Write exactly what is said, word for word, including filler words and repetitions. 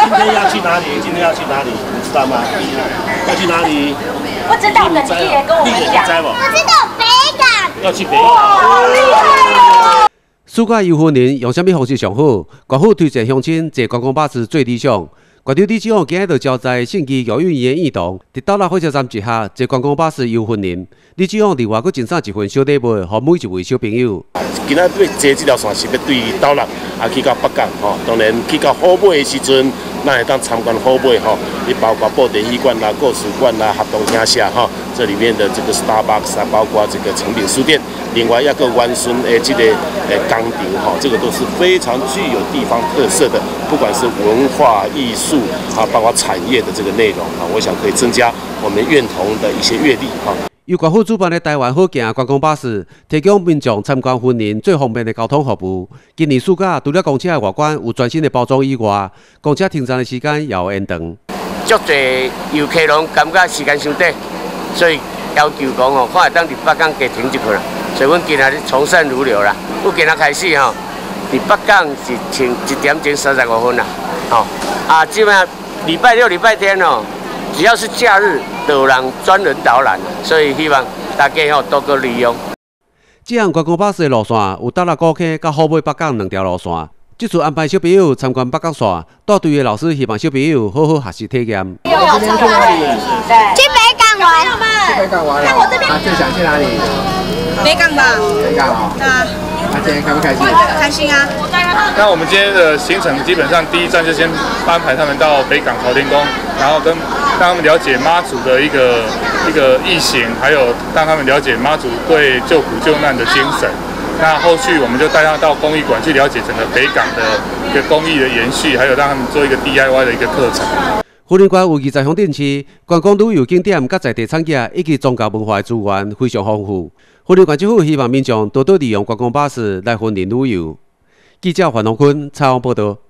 今天要去哪里？今天要去哪里？你知道吗？要去哪里？ 不知道，等你也跟我们讲。 我知道北港。 要去北港。 好厉害哦！ 暑假游园林用什么方式上好？县府推荐乡亲坐观光巴士最理想。县长李志勇今日就召在信基幼儿园的演堂，伫岛内火车站一下坐观光巴士游园林。李志勇另外佫赠送一份小礼物，予每一位小朋友。 今仔要坐这条线是要对岛内，也去到北港吼。当然去到虎尾的时阵，咱会当参观虎尾吼，也包括布袋戏馆啦、故事馆啦、合同厅舍哈，这里面的这个 Starbucks 啊，包括这个诚品书店，另外一个湾村诶这个诶岗亭哈，这个都是非常具有地方特色的，不管是文化艺术啊，包括产业的这个内容啊，我想可以增加我们院童的一些阅历哈。 由县府主办的台湾好行观光巴士，提供民众参观园林最方便的交通服务。今年暑假除了公车的外观有全新的包装以外，公车停站的时间也有延长。 足侪游客拢感觉时间伤短，所以要求讲吼，看会当伫北港加停一去啦。所以阮今仔日从善如流啦。我今仔开始吼，伫北港是停一点钟三十五分啦。吼、哦、啊，基本上礼拜六、礼拜天哦。只要是假日，都有人专人导览，所以希望大家吼多多利用。 这项观光巴士的路线有岛内高溪甲虎尾北港两条路线。这次安排小朋友参观北港线，带队的老师希望小朋友好好学习体验。 去北港玩， 去北港玩。 看我这边。 啊，最想去哪里？ 北港吧。 北港哦。 啊。 那今天开不开心？ 开心啊！ 那我们今天的行程基本上第一站就先安排他们到北港朝天宫，然后跟让他们了解妈祖的一个一个义行，还有让他们了解妈祖对救苦救难的精神。那后续我们就带他到工艺馆去了解整个北港的一个工艺的延续，还有让他们做一个 D I Y 的一个课程。 园林馆有二十项电池，观光旅游景点、甲在地产业以及宗教文化的资源非常丰富。园林馆政府希望民众多多利用观光巴士来园林旅游。记者范龙坤采访报道。